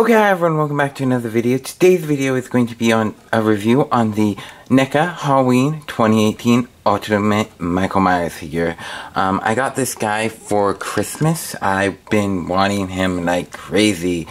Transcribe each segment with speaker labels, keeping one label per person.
Speaker 1: Okay, hi everyone, welcome back to another video. Today's video is going to be on a review on the NECA Halloween 2018 Ultimate Micheal Myers figure. I got this guy for Christmas. I've been wanting him like crazy.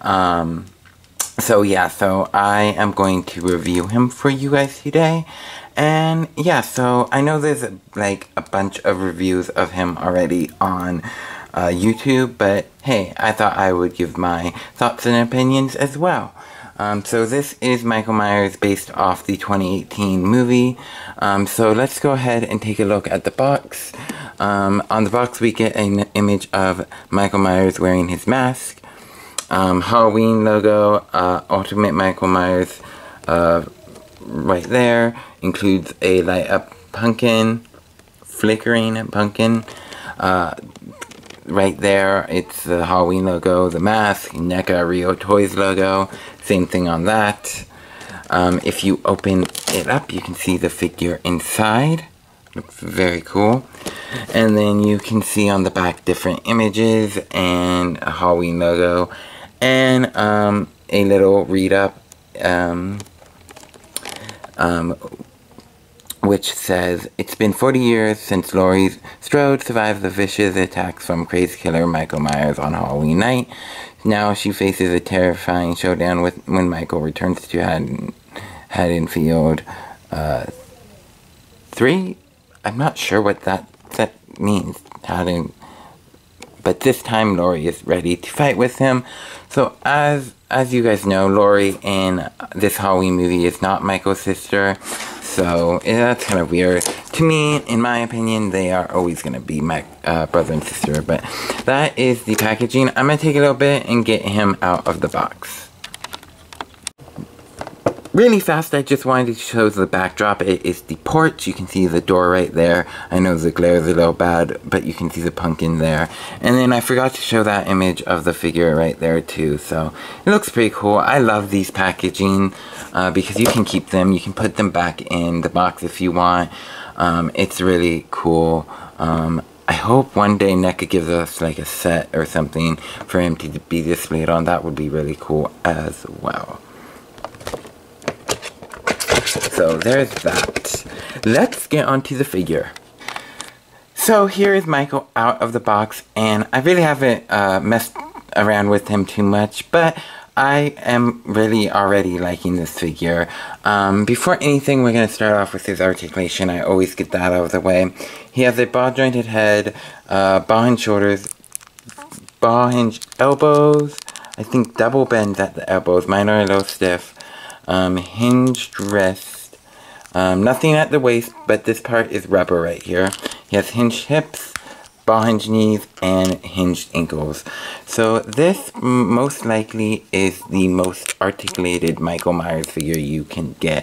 Speaker 1: So I am going to review him for you guys today. And yeah, so I know there's like a bunch of reviews of him already on YouTube, but hey, I thought I would give my thoughts and opinions as well. So this is Micheal Myers based off the 2018 movie. So let's go ahead and take a look at the box. On the box we get an image of Micheal Myers wearing his mask. Halloween logo, Ultimate Micheal Myers right there. Includes a light up pumpkin, flickering pumpkin. Right there, it's the Halloween logo, the mask, NECA Real Toys logo, same thing on that. If you open it up, you can see the figure inside. Looks very cool. And then you can see on the back different images and a Halloween logo and a little read up which says, "It's been 40 years since Laurie Strode survived the vicious attacks from crazy killer Micheal Myers on Halloween night. Now she faces a terrifying showdown when Michael returns to Haddonfield 3. I'm not sure what that means. But this time Laurie is ready to fight with him. So as you guys know, Laurie in this Halloween movie is not Michael's sister. So that's kind of weird. To me, in my opinion, they are always going to be my brother and sister. But that is the packaging. I'm going to take a little bit and get him out of the box. Really fast, I just wanted to show the backdrop. It is the porch. You can see the door right there. I know the glare is a little bad, but you can see the pumpkin there. And then I forgot to show that image of the figure right there too. So it looks pretty cool. I love these packaging because you can keep them. You can put them back in the box if you want. It's really cool. I hope one day NECA gives us like a set or something for him to be displayed on. That would be really cool as well. So there's that. Let's get onto the figure. So here is Michael out of the box, and I really haven't messed around with him too much, but I am really already liking this figure. Before anything, we're going to start off with his articulation. I always get that out of the way. He has a ball-jointed head, ball-hinged shoulders, ball-hinged elbows, I think double bends at the elbows, mine are a little stiff, hinged wrist, nothing at the waist, but this part is rubber right here. He has hinged hips, ball hinged knees, and hinged ankles. So this most likely is the most articulated Micheal Myers figure you can get.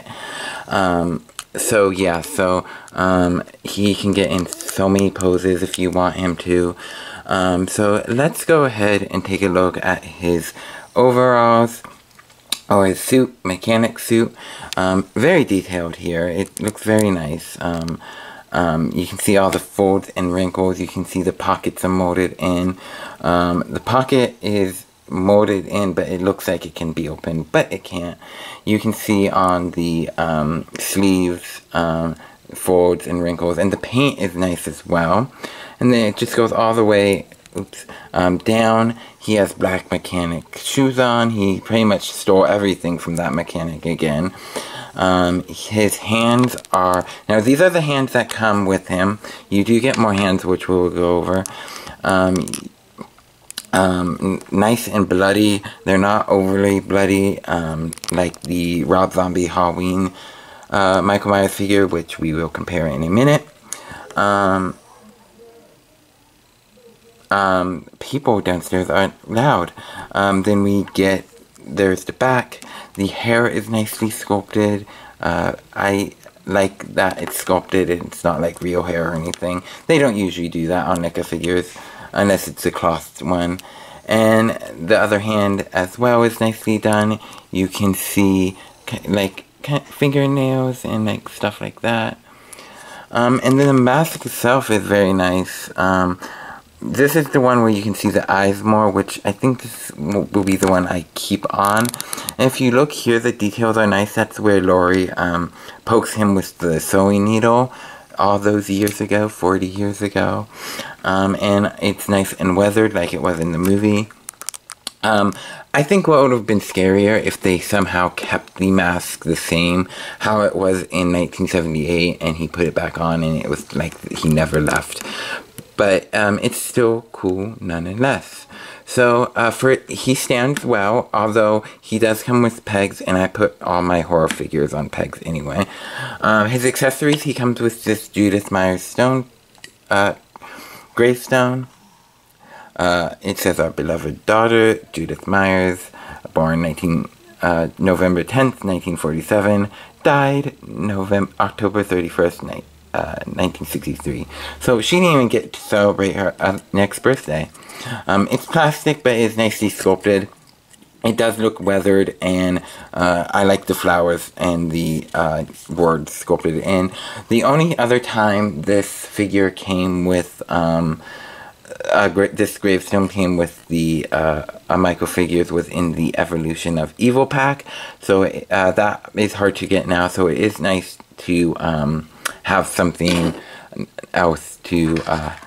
Speaker 1: He can get in so many poses if you want him to. So let's go ahead and take a look at his overalls. Oh, his suit, mechanic suit, very detailed here. It looks very nice. You can see all the folds and wrinkles. You can see the pockets are molded in. The pocket is molded in, but it looks like it can be opened, but it can't. You can see on the sleeves, folds and wrinkles, and the paint is nice as well. And then it just goes all the way down. He has black mechanic shoes on. He pretty much stole everything from that mechanic again. His hands are, now these are the hands that come with him. You do get more hands, which we'll go over. Nice and bloody. They're not overly bloody like the Rob Zombie Halloween Micheal Myers figure, which we will compare in a minute. People downstairs aren't loud. Then we get, there's the back. The hair is nicely sculpted. I like that it's sculpted and it's not like real hair or anything. They don't usually do that on NECA figures unless it's a cloth one. And the other hand as well is nicely done. You can see like fingernails and like stuff like that. And then the mask itself is very nice. this is the one where you can see the eyes more, which I think this will be the one I keep on. And if you look here, the details are nice. That's where Laurie pokes him with the sewing needle all those years ago, 40 years ago. And it's nice and weathered like it was in the movie. I think what would have been scarier if they somehow kept the mask the same how it was in 1978 and he put it back on and it was like he never left. But it's still cool nonetheless. So he stands well, although he does come with pegs, and I put all my horror figures on pegs anyway. His accessories, he comes with this Judith Myers stone, gravestone. It says our beloved daughter, Judith Myers, born November 10th, 1947, died October 31st, 1963. So she didn't even get to celebrate her next birthday. It's plastic, but it's nicely sculpted. It does look weathered, and I like the flowers and the words sculpted in. The only other time this figure came with this gravestone came with the microfigures within the Evolution of Evil pack, so that is hard to get now. So it is nice to have something else to.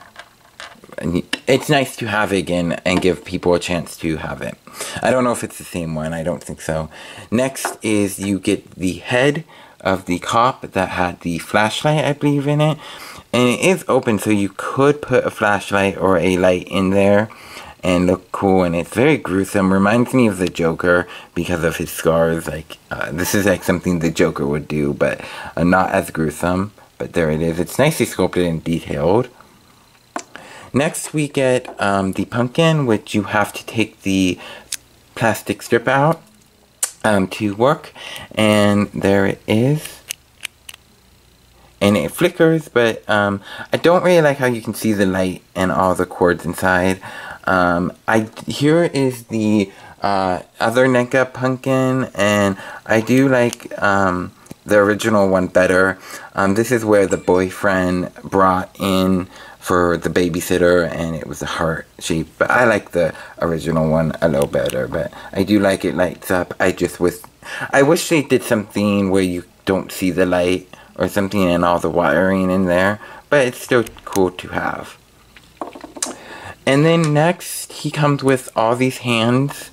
Speaker 1: It's nice to have it again and give people a chance to have it. I don't know if it's the same one. I don't think so. Next is you get the head of the cop that had the flashlight, I believe, in it. And it is open, so you could put a flashlight or a light in there and look cool. And it's very gruesome. Reminds me of the Joker because of his scars. Like this is like something the Joker would do, but not as gruesome. But there it is. It's nicely sculpted and detailed. Next, we get the pumpkin, which you have to take the plastic strip out to work. And there it is. And it flickers, but I don't really like how you can see the light and all the cords inside. Here is the other NECA pumpkin, and I do like the original one better. This is where the boyfriend brought in for the babysitter, and it was a heart shape. But I like the original one a little better. But I do like it lights up. I wish they did something where you don't see the light or something and all the wiring in there. But it's still cool to have. And then next, he comes with all these hands,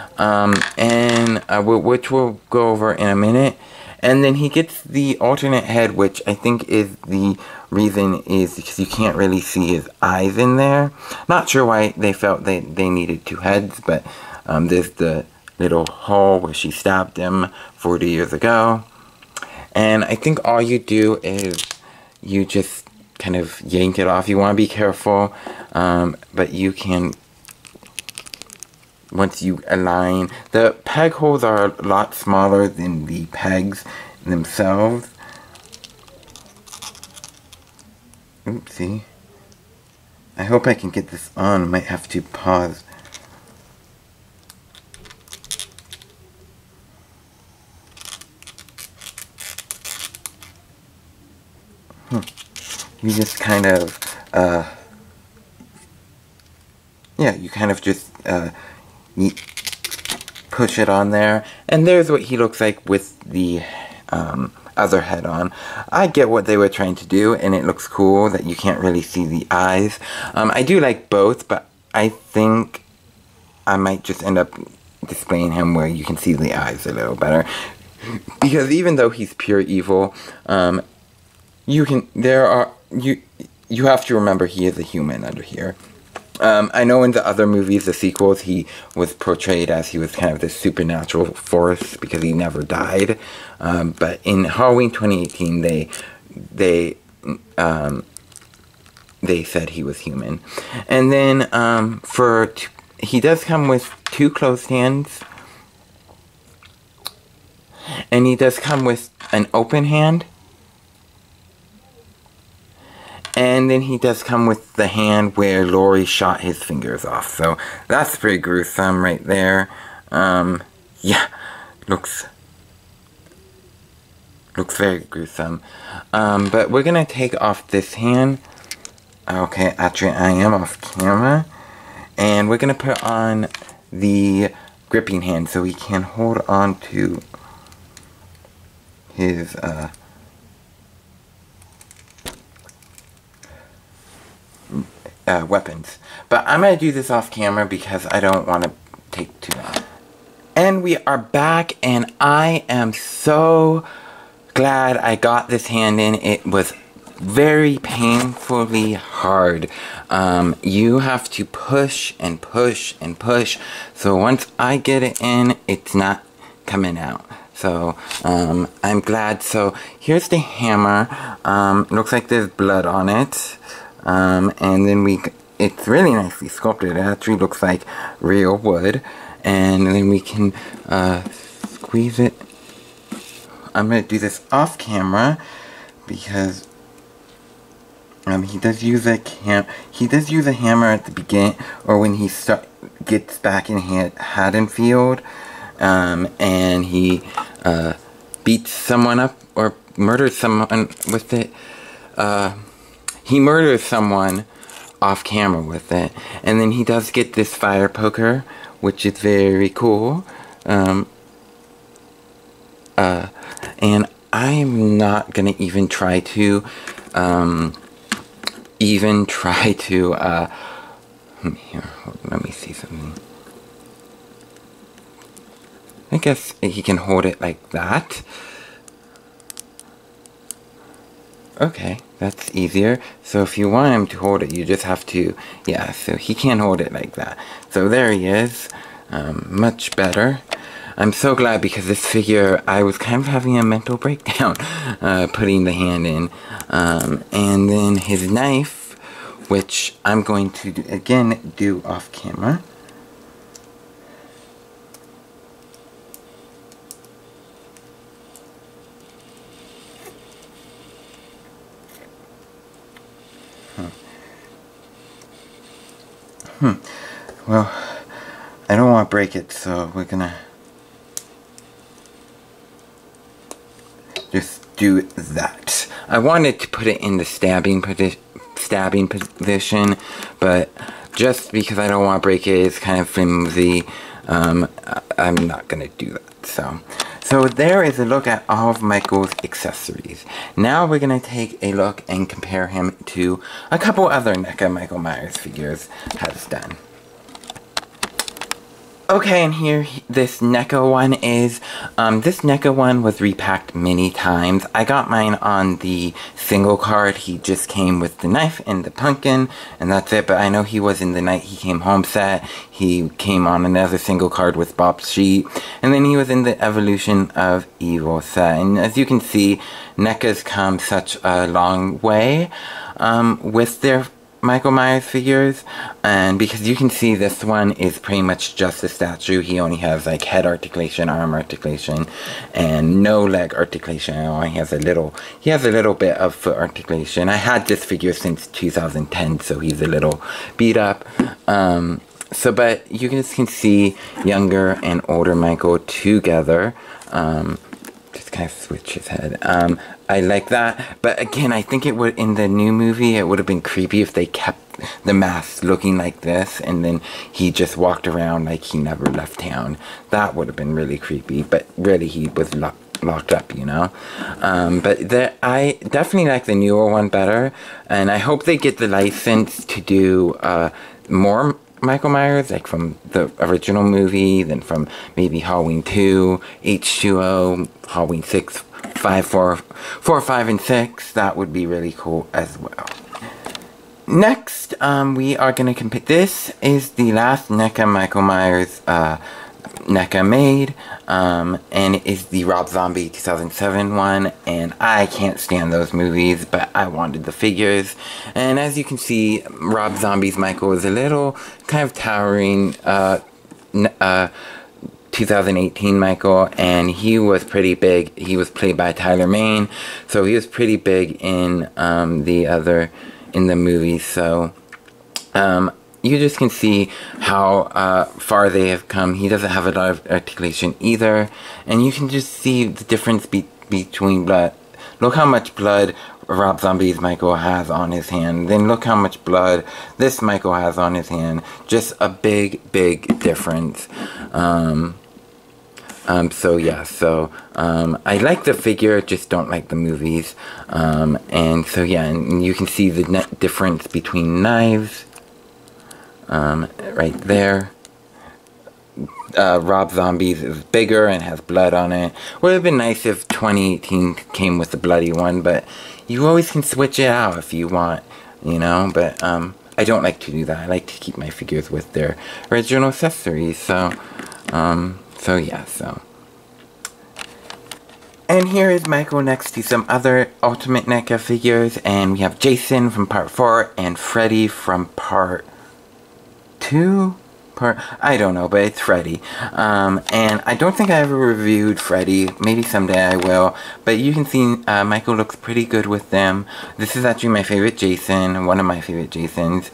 Speaker 1: which we'll go over in a minute. And then he gets the alternate head, which I think is the reason is because you can't really see his eyes in there. Not sure why they felt they needed two heads, but there's the little hole where she stabbed him 40 years ago. And I think all you do is you just kind of yank it off. You want to be careful, but you can, once you align, the peg holes are a lot smaller than the pegs themselves. Oopsie. I hope I can get this on. Might have to pause. You just kind of, you kind of just push it on there, and there's what he looks like with the other head on. I get what they were trying to do, and it looks cool that you can't really see the eyes. I do like both, but I think I might just end up displaying him where you can see the eyes a little better, because even though he's pure evil, you have to remember he is a human under here. I know in the other movies, the sequels, he was portrayed as he was kind of this supernatural force because he never died. But in Halloween 2018, they said he was human. And then he does come with two closed hands, and he does come with an open hand. And then he does come with the hand where Laurie shot his fingers off. So that's pretty gruesome right there. Yeah, looks very gruesome. But we're going to take off this hand. Okay, actually I am off camera. And we're going to put on the gripping hand so he can hold on to his weapons. But I'm going to do this off camera because I don't want to take too long. And we are back, and I am so glad I got this hand in. It was very painfully hard. You have to push and push and push. So once I get it in, it's not coming out. So I'm glad. So here's the hammer. Looks like there's blood on it. And then it's really nicely sculpted. It actually looks like real wood. And then we can squeeze it. I'm gonna do this off camera because he does use a hammer at the beginning, or when he gets back in Haddonfield, and he beats someone up or murders someone with it. He murders someone off camera with it, and then he does get this fire poker, which is very cool. And I'm not gonna even try to here, let me see something. I guess he can hold it like that. Okay, that's easier. So if you want him to hold it, you just have to, yeah, so he can't hold it like that. So there he is. Much better. I'm so glad, because this figure, I was kind of having a mental breakdown putting the hand in. And then his knife, which I'm going to do off camera. Well, I don't want to break it, so we're gonna just do that. I wanted to put it in the stabbing position, but just because I don't want to break it, it's kind of flimsy. I'm not gonna do that. So there is a look at all of Michael's accessories. Now we're gonna take a look and compare him to a couple other NECA Micheal Myers figures has done. Okay, and here this NECA one is. This NECA one was repacked many times. I got mine on the single card. He just came with the knife and the pumpkin, and that's it. But I know he was in the Night He Came Home set. He came on another single card with Bob's Sheet, and then he was in the Evolution of Evil set. And as you can see, NECA's come such a long way with their Micheal Myers figures, and because you can see this one is pretty much just a statue. He only has like head articulation, arm articulation, and no leg articulation. He has a little bit of foot articulation. I had this figure since 2010, so he's a little beat up. But you guys can see younger and older Michael together. Just kind of switch his head. I like that, but again, I think it would, in the new movie, it would have been creepy if they kept the mask looking like this, and then he just walked around like he never left town. That would have been really creepy, but really he was locked up, you know? I definitely like the newer one better, and I hope they get the license to do more Micheal Myers, like from the original movie, then from maybe Halloween 2, H2O, Halloween 6, 5, 4, 5, and 6. That would be really cool as well. Next, we are going to compare. This is the last NECA Micheal Myers NECA made, and it is the Rob Zombie 2007 one, and I can't stand those movies, but I wanted the figures. And as you can see, Rob Zombie's Michael is a little kind of towering 2018 Michael, and he was pretty big. He was played by Tyler Mane, so he was pretty big in the movie. So you just can see how far they have come. He doesn't have a lot of articulation either, and you can just see the difference between blood. Look how much blood Rob Zombie's Michael has on his hand. Then look how much blood this Michael has on his hand. Just a big, big difference. So yeah, so, I like the figure, just don't like the movies. And so yeah, and you can see the net difference between knives, right there. Rob Zombie's is bigger and has blood on it. Would have been nice if 2018 came with the bloody one, but you always can switch it out if you want, you know, but, I don't like to do that. I like to keep my figures with their original accessories, so yeah, so. And here is Michael next to some other Ultimate NECA figures, and we have Jason from part 4 and Freddy from part 2? I don't know, but it's Freddy. And I don't think I ever reviewed Freddy. Maybe someday I will. But you can see Michael looks pretty good with them. This is actually my favorite Jason, one of my favorite Jasons.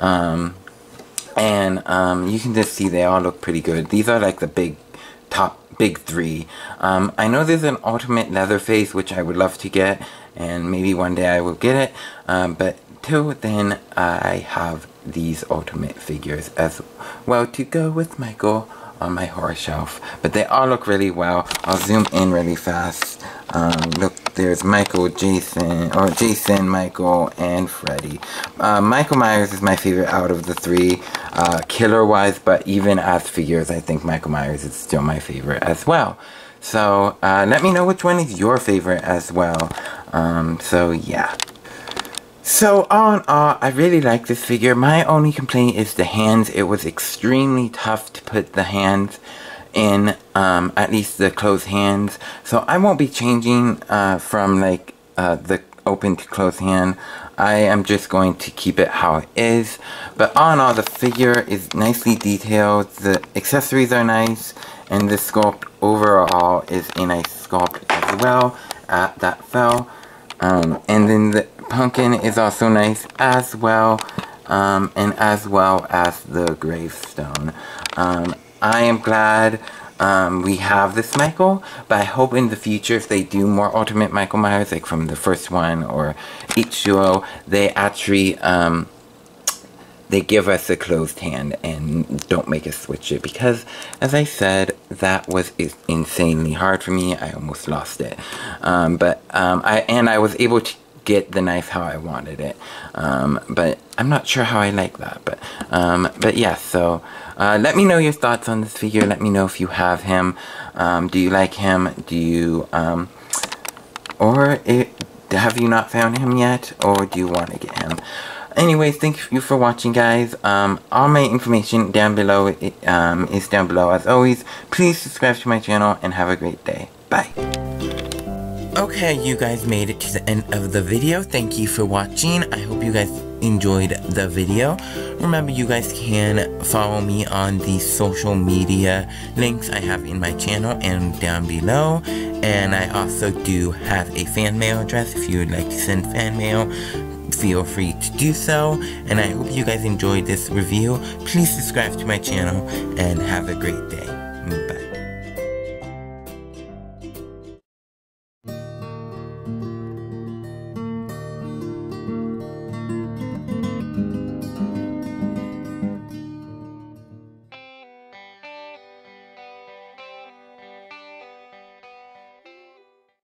Speaker 1: You can just see they all look pretty good. These are like the big 3. I know there's an Ultimate Leatherface, which I would love to get. And maybe one day I will get it. But till then, I have these Ultimate figures as well to go with Michael on my horror shelf. But they all look really well. I'll zoom in really fast. Look, there's Michael, Jason, Michael, and Freddy. Michael Myers is my favorite out of the 3, killer-wise, but even as figures, I think Michael Myers is still my favorite as well. So, let me know which one is your favorite as well. So, yeah. So, all in all, I really like this figure. My only complaint is the hands. It was extremely tough to put the hands in, at least the closed hands. So, I won't be changing from, like, the open to closed hand. I am just going to keep it how it is. But all in all, the figure is nicely detailed. The accessories are nice. And the sculpt overall is a nice sculpt as well. That fell. And then the pumpkin is also nice as well, and as well as the gravestone. I am glad we have this Michael, but I hope in the future if they do more Ultimate Michael Myers, like from the first one or each duo, they actually they give us a closed hand and don't make us switch it, because as I said, that was insanely hard for me. I almost lost it, but I was able to get the knife how I wanted it, but I'm not sure how I like that, but yeah, so let me know your thoughts on this figure. Let me know if you have him. Do you like him? Do you have you not found him yet, or do you want to get him? Anyways, thank you for watching, guys. All my information down below is down below as always. Please subscribe to my channel and have a great day. Bye. Okay, you guys made it to the end of the video. Thank you for watching. I hope you guys enjoyed the video. Remember, you guys can follow me on the social media links I have in my channel and down below. And I also do have a fan mail address if you would like to send fan mail. Feel free to do so, and I hope you guys enjoyed this review. Please subscribe to my channel and have a great day. Bye.